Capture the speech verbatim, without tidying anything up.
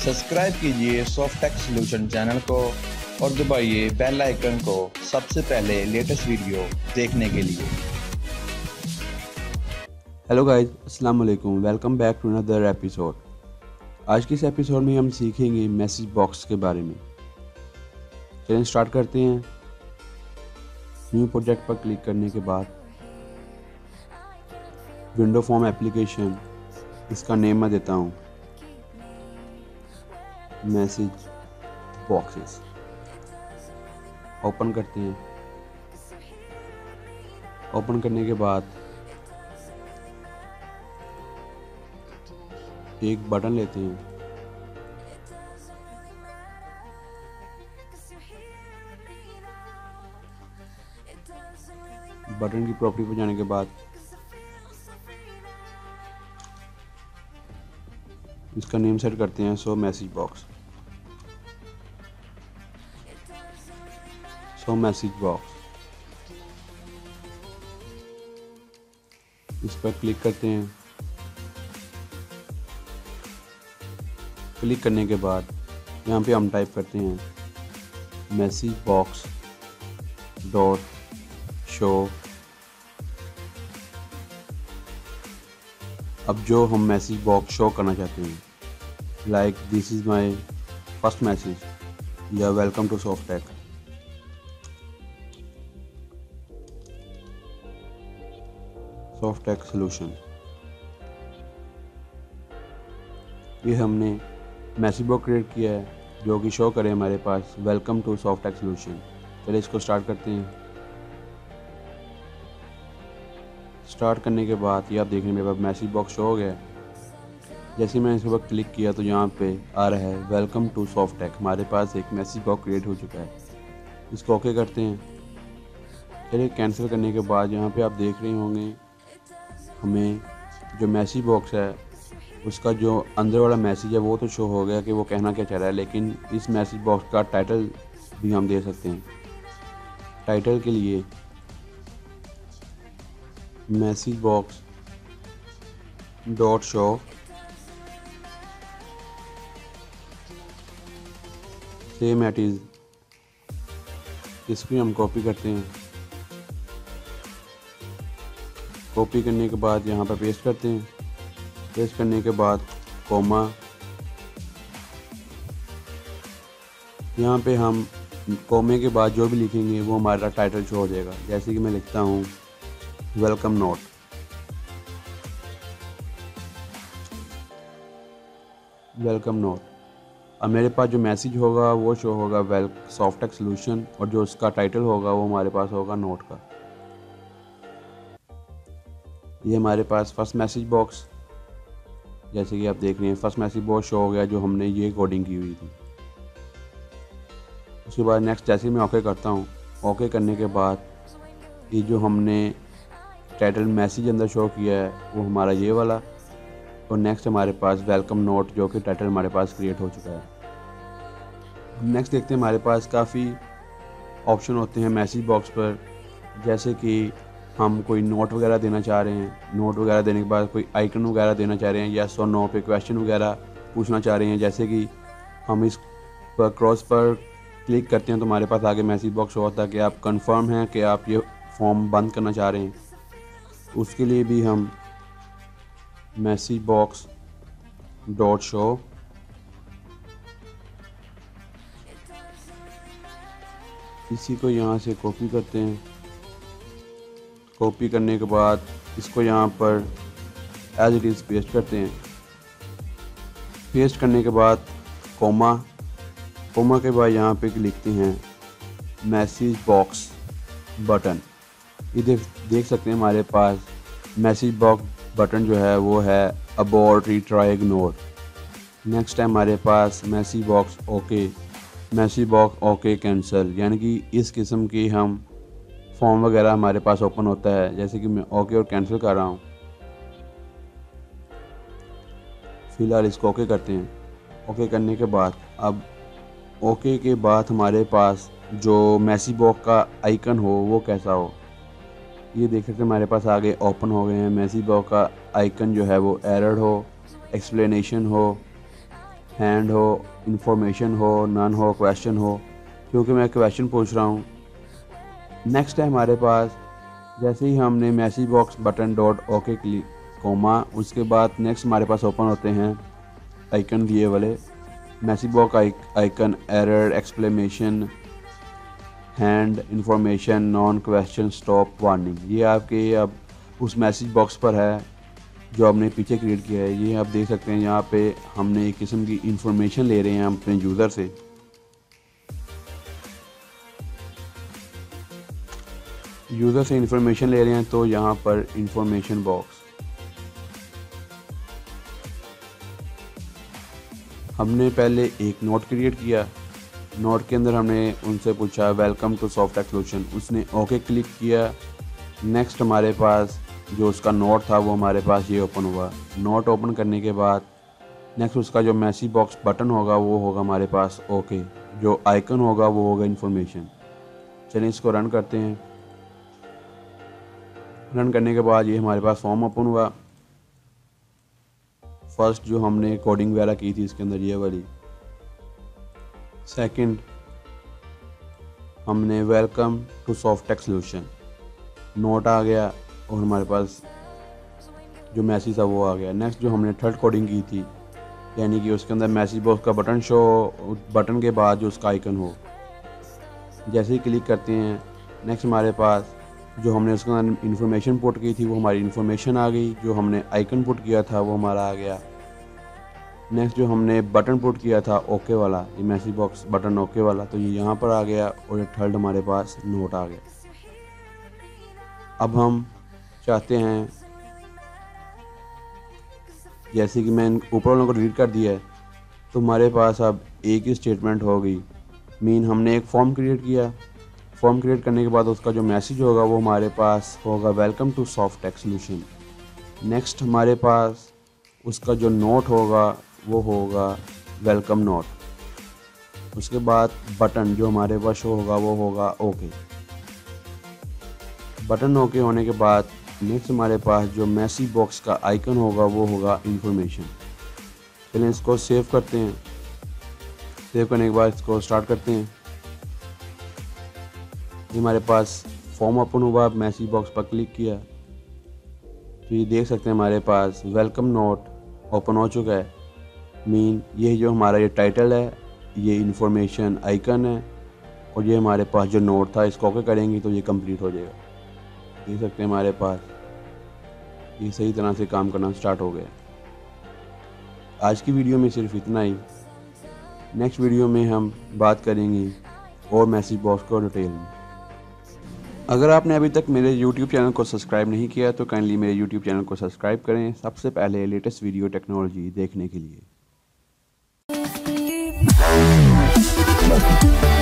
Subscribe कीजिए Softech solution channel को और दबाइए बेल आइकन को सबसे पहले लेटेस्ट वीडियो देखने के लिए। हेलो गाइस, अस्सलाम वालेकुम। Welcome back to another episode. आज के इस एपिसोड में हम सीखेंगे मैसेज बॉक्स के बारे में। चलिए स्टार्ट करते हैं। न्यू प्रोजेक्ट पर क्लिक करने के बाद विंडो फॉर्म एप्लीकेशन, इसका नेम मैं देता हूँ मैसेज बॉक्सेस। ओपन करते हैं। ओपन करने के बाद एक बटन लेते हैं। बटन की प्रॉपर्टी पर जाने के बाद इसका नेम सेट करते हैं so message box. So message box इस पर क्लिक करते हैं। क्लिक करने के बाद यहाँ पे हम टाइप करते हैं मैसेज बॉक्स डॉट शो। अब जो हम मैसेज बॉक्स शो करना चाहते हैं, like this is my first message या welcome to Softech. Softech solution, ये हमने मैसेज बॉक्स क्रिएट किया है जो कि शो करे हमारे पास वेलकम टू सॉफ्टेक सॉल्यूशन। चलिए इसको स्टार्ट करते हैं। स्टार्ट करने के बाद ये आप देख रहे हैं मेरे पास मैसेज बॉक्स शो हो गया। जैसे मैंने इसके ऊपर क्लिक किया तो यहाँ पे आ रहा है वेलकम टू सॉफ्टेक। हमारे पास एक मैसेज बॉक्स क्रिएट हो चुका है। इसको ओके करते हैं। चलिए कैंसिल करने के बाद यहाँ पे आप देख रहे होंगे हमें जो मैसेज बॉक्स है उसका जो अंदर वाला मैसेज है वो तो शो हो गया कि वो कहना क्या चाह रहा है, लेकिन इस मैसेज बॉक्स का टाइटल भी हम दे सकते हैं। टाइटल के लिए message box dot show same at is, इसको हम कॉपी करते हैं। कॉपी करने के बाद यहाँ पर पेस्ट करते हैं। पेस्ट करने के बाद कोमा, यहाँ पे हम कोमे के बाद जो भी लिखेंगे वो हमारा टाइटल शो हो जाएगा। जैसे कि मैं लिखता हूँ वेलकम नोट। Welcome note. अब मेरे पास जो मैसेज होगा वो शो होगा वेल सॉफ्टेक सॉल्यूशन, और जो उसका टाइटल होगा वो हमारे पास होगा नोट का। ये हमारे पास फर्स्ट मैसेज बॉक्स, जैसे कि आप देख रहे हैं फर्स्ट मैसेज बॉक्स शो हो गया जो हमने ये कोडिंग की हुई थी। उसके बाद नेक्स्ट जैसे मैं ओके करता हूँ, ओके करने के बाद ये जो हमने टाइटल मैसेज अंदर शो किया है वो हमारा ये वाला, और नेक्स्ट हमारे पास वेलकम नोट जो कि टाइटल हमारे पास क्रिएट हो चुका है। नेक्स्ट देखते हैं हमारे पास काफ़ी ऑप्शन होते हैं मैसेज बॉक्स पर। जैसे कि हम कोई नोट वगैरह देना चाह रहे हैं, नोट वगैरह देने के बाद कोई आइकन वगैरह देना चाह रहे हैं, या सो नो पे क्वेश्चन वगैरह पूछना चाह रहे हैं। जैसे कि हम इस पर क्रॉस पर क्लिक करते हैं तो हमारे पास आगे मैसेज बॉक्स होता है कि आप कंफर्म हैं कि आप ये फॉर्म बंद करना चाह रहे हैं। उसके लिए भी हम मैसेज बॉक्स डॉट शो इसी को यहाँ से कॉपी करते हैं। कॉपी करने के बाद इसको यहाँ पर एज इट इज़ पेस्ट करते हैं। पेस्ट करने के बाद कोमा, कोमा के बाद यहाँ पे लिखते हैं मैसेज बॉक्स बटन। ये देख देख सकते हैं हमारे पास मैसेज बॉक्स बटन जो है वो है अबॉर्ट, रिट्राई, इग्नोर। नेक्स्ट है हमारे पास message box okay, message box okay cancel, यानी कि इस किस्म की हम फॉर्म वगैरह हमारे पास ओपन होता है। जैसे कि मैं ओके और कैंसिल कर रहा हूँ। फिलहाल इसको ओके करते हैं। ओके करने के बाद अब ओके के बाद हमारे पास जो मैसेज बॉक्स का आइकन हो वो कैसा हो, ये देख सकते हैं हमारे पास आगे ओपन हो गए हैं। मैसेज बॉक्स का आइकन जो है वो एरर हो, एक्सप्लेनेशन हो, हैंड हो, इंफॉर्मेशन हो, नन हो, क्वेश्चन हो, क्योंकि मैं क्वेश्चन पूछ रहा हूँ। नेक्स्ट है हमारे पास, जैसे ही हमने message box button dot okay click comma, उसके बाद नेक्स्ट हमारे पास ओपन होते हैं आइकन दिए वाले, message box icon, error, exclamation, hand, information, none, question, stop, warning. ये आपके अब उस मैसेज बॉक्स पर है जो आपने पीछे क्रिएट किया है। ये आप देख सकते हैं, यहाँ पे हमने एक किस्म की इंफॉर्मेशन ले रहे हैं हम अपने यूज़र से। यूज़र से इंफॉर्मेशन ले रहे हैं, तो यहाँ पर इंफॉर्मेशन बॉक्स हमने पहले एक नोट क्रिएट किया। नोट के अंदर हमने उनसे पूछा वेलकम टू सॉफ्टटेक सॉल्यूशन, उसने ओके क्लिक किया। नेक्स्ट हमारे पास जो उसका नोट था वो हमारे पास ये ओपन हुआ। नोट ओपन करने के बाद नेक्स्ट उसका जो मैसेज बॉक्स बटन होगा वो होगा हमारे पास ओके, जो आइकन होगा वो होगा इन्फॉर्मेशन। चलिए इसको रन करते हैं। रन करने के बाद ये हमारे पास फॉर्म ओपन हुआ। फर्स्ट जो हमने कोडिंग वगैरह की थी इसके अंदर ये वाली। सेकंड हमने welcome to Softtech solution, note आ गया और हमारे पास जो मैसेज था वो आ गया। नेक्स्ट जो हमने थर्ड कोडिंग की थी, यानी कि उसके अंदर मैसेज बॉक्स का बटन शो, बटन के बाद जो उसका आइकन हो, जैसे ही क्लिक करते हैं नेक्स्ट हमारे पास जो हमने उसके अंदर इन्फॉर्मेशन पुट की थी वो हमारी इन्फॉर्मेशन आ गई। जो हमने आइकन पुट किया था वो हमारा आ गया। नेक्स्ट जो हमने बटन पुट किया था ओके वाला, ये मैसेज बॉक्स बटन ओके वाला, तो ये यहाँ पर आ गया और ये थर्ड हमारे पास नोट आ गया। अब हम चाहते हैं, जैसे कि मैं ऊपर वालों को डिलीट कर दिया है, तो हमारे पास अब एक ही स्टेटमेंट हो गई। मीन हमने एक फॉर्म क्रिएट किया। फॉर्म क्रिएट करने के बाद उसका जो मैसेज होगा वो हमारे पास होगा welcome to Softtech solution. Next हमारे पास उसका जो नोट होगा वो होगा वेलकम नोट। उसके बाद बटन जो हमारे पास शो होगा वो होगा ओके। बटन ओके होने के बाद नेक्स्ट हमारे पास जो मैसेज बॉक्स का आइकन होगा वो होगा इन्फॉर्मेशन। चलिए इसको सेव करते हैं। सेव करने के बाद इसको स्टार्ट करते हैं। ये हमारे पास फॉर्म ओपन हुआ, मैसेज बॉक्स पर क्लिक किया तो ये देख सकते हैं हमारे पास वेलकम नोट ओपन हो चुका है। मीन ये जो हमारा ये टाइटल है, ये इन्फॉर्मेशन आइकन है और ये हमारे पास जो नोट था, इसको ओके करेंगे तो ये कंप्लीट हो जाएगा। देख सकते हैं हमारे पास ये सही तरह से काम करना स्टार्ट हो गया। आज की वीडियो में सिर्फ इतना ही। नेक्स्ट वीडियो में हम बात करेंगे और मैसेज बॉक्स को डिटेल में। अगर आपने अभी तक मेरे यूट्यूब चैनल को सब्सक्राइब नहीं किया तो काइंडली मेरे यूट्यूब चैनल को सब्सक्राइब करें, सबसे पहले लेटेस्ट वीडियो टेक्नोलॉजी देखने के लिए।